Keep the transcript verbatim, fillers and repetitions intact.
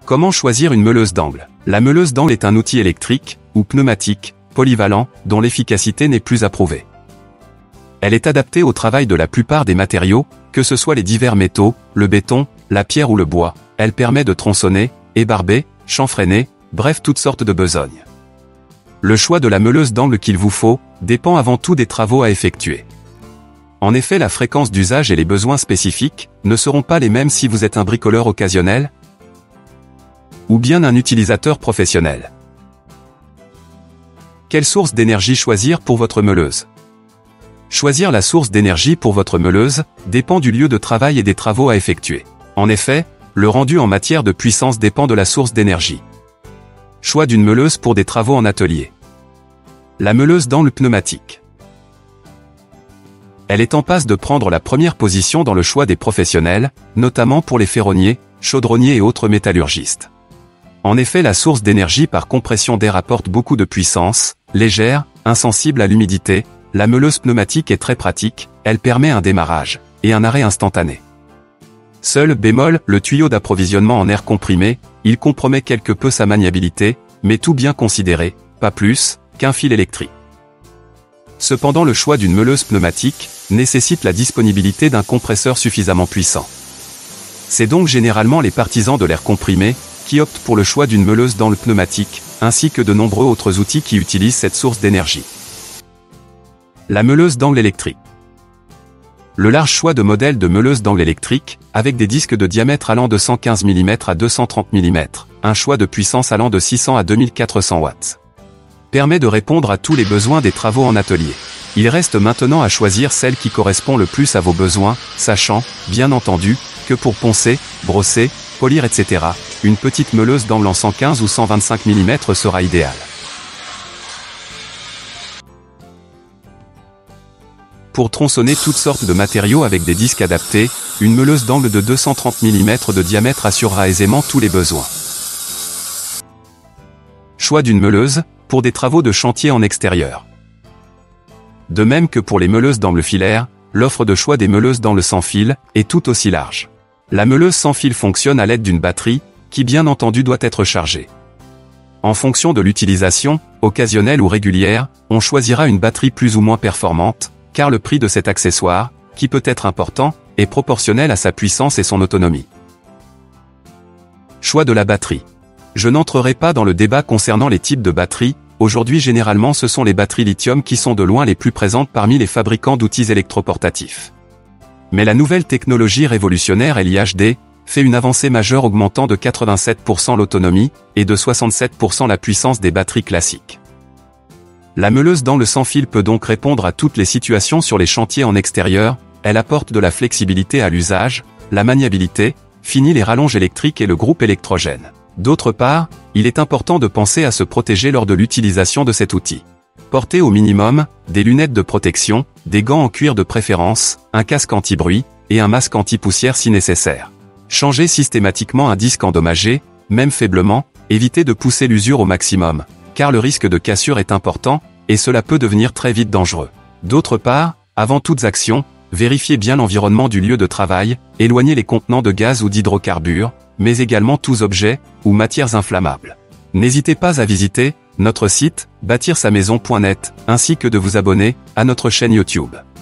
Comment choisir une meuleuse d'angle? La meuleuse d'angle est un outil électrique, ou pneumatique, polyvalent, dont l'efficacité n'est plus approuvée. Elle est adaptée au travail de la plupart des matériaux, que ce soit les divers métaux, le béton, la pierre ou le bois. Elle permet de tronçonner, ébarber, chanfreiner, bref toutes sortes de besognes. Le choix de la meuleuse d'angle qu'il vous faut, dépend avant tout des travaux à effectuer. En effet, la fréquence d'usage et les besoins spécifiques, ne seront pas les mêmes si vous êtes un bricoleur occasionnel, ou bien un utilisateur professionnel. Quelle source d'énergie choisir pour votre meuleuse? Choisir la source d'énergie pour votre meuleuse, dépend du lieu de travail et des travaux à effectuer. En effet, le rendu en matière de puissance dépend de la source d'énergie. Choix d'une meuleuse pour des travaux en atelier. La meuleuse d'angle pneumatique. Elle est en passe de prendre la première position dans le choix des professionnels, notamment pour les ferronniers, chaudronniers et autres métallurgistes. En effet, la source d'énergie par compression d'air apporte beaucoup de puissance, légère, insensible à l'humidité. La meuleuse pneumatique est très pratique, elle permet un démarrage et un arrêt instantané. Seul bémol, le tuyau d'approvisionnement en air comprimé, il compromet quelque peu sa maniabilité, mais tout bien considéré, pas plus qu'un fil électrique. Cependant, le choix d'une meuleuse pneumatique nécessite la disponibilité d'un compresseur suffisamment puissant. C'est donc généralement les partisans de l'air comprimé qui optent pour le choix d'une meuleuse d'angle pneumatique, ainsi que de nombreux autres outils qui utilisent cette source d'énergie. La meuleuse d'angle électrique. Le large choix de modèles de meuleuse d'angle électrique, avec des disques de diamètre allant de cent quinze millimètres à deux cent trente millimètres, un choix de puissance allant de six cents à deux mille quatre cents watts, permet de répondre à tous les besoins des travaux en atelier. Il reste maintenant à choisir celle qui correspond le plus à vos besoins, sachant, bien entendu, que pour poncer, brosser, polir et cetera, une petite meuleuse d'angle en cent quinze ou cent vingt-cinq millimètres sera idéale. Pour tronçonner toutes sortes de matériaux avec des disques adaptés, une meuleuse d'angle de deux cent trente millimètres de diamètre assurera aisément tous les besoins. Choix d'une meuleuse, pour des travaux de chantier en extérieur. De même que pour les meuleuses d'angle filaire, l'offre de choix des meuleuses d'angle sans fil est tout aussi large. La meuleuse sans fil fonctionne à l'aide d'une batterie, qui bien entendu doit être chargée. En fonction de l'utilisation, occasionnelle ou régulière, on choisira une batterie plus ou moins performante, car le prix de cet accessoire, qui peut être important, est proportionnel à sa puissance et son autonomie. Choix de la batterie. Je n'entrerai pas dans le débat concernant les types de batteries, aujourd'hui généralement ce sont les batteries lithium qui sont de loin les plus présentes parmi les fabricants d'outils électroportatifs. Mais la nouvelle technologie révolutionnaire L I H D, fait une avancée majeure augmentant de quatre-vingt-sept pour cent l'autonomie, et de soixante-sept pour cent la puissance des batteries classiques. La meuleuse d'angle sans fil peut donc répondre à toutes les situations sur les chantiers en extérieur, elle apporte de la flexibilité à l'usage, la maniabilité, finit les rallonges électriques et le groupe électrogène. D'autre part, il est important de penser à se protéger lors de l'utilisation de cet outil. Portez au minimum, des lunettes de protection, des gants en cuir de préférence, un casque anti-bruit, et un masque anti-poussière si nécessaire. Changez systématiquement un disque endommagé, même faiblement, évitez de pousser l'usure au maximum, car le risque de cassure est important, et cela peut devenir très vite dangereux. D'autre part, avant toutes actions, vérifiez bien l'environnement du lieu de travail, éloignez les contenants de gaz ou d'hydrocarbures, mais également tous objets ou matières inflammables. N'hésitez pas à visiter notre site bâtir sa maison point net, ainsi que de vous abonner à notre chaîne YouTube.